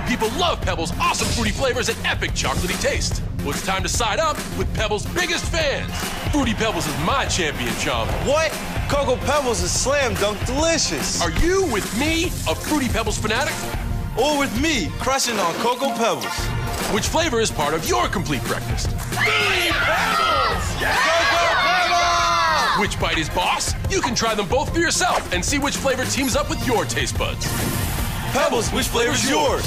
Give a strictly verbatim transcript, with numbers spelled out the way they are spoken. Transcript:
People love Pebbles' awesome fruity flavors and epic chocolatey taste. Well, it's time to side up with Pebbles' biggest fans. Fruity Pebbles is my champion, chum. What? Cocoa Pebbles is slam dunk delicious. Are you, with me, a Fruity Pebbles fanatic? Or with me, crushing on Cocoa Pebbles. Which flavor is part of your complete breakfast? Fruity Pebbles! Yeah! Cocoa Pebbles! Which bite is boss? You can try them both for yourself and see which flavor teams up with your taste buds. Pebbles, which flavor is yours?